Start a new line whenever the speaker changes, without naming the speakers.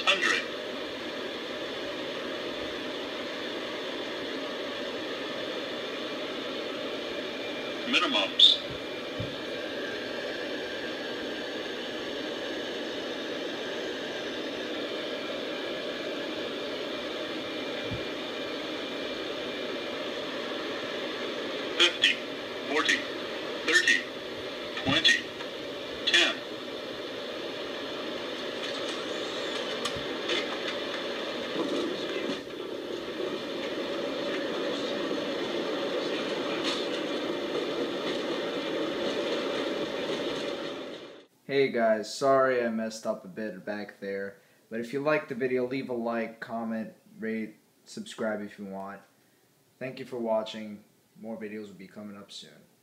600. Minimums. Fifty, 40, 30, 20, 10.
Hey guys, sorry I messed up a bit back there, but if you liked the video, leave a like, comment, rate, subscribe if you want. Thank you for watching. More videos will be coming up soon.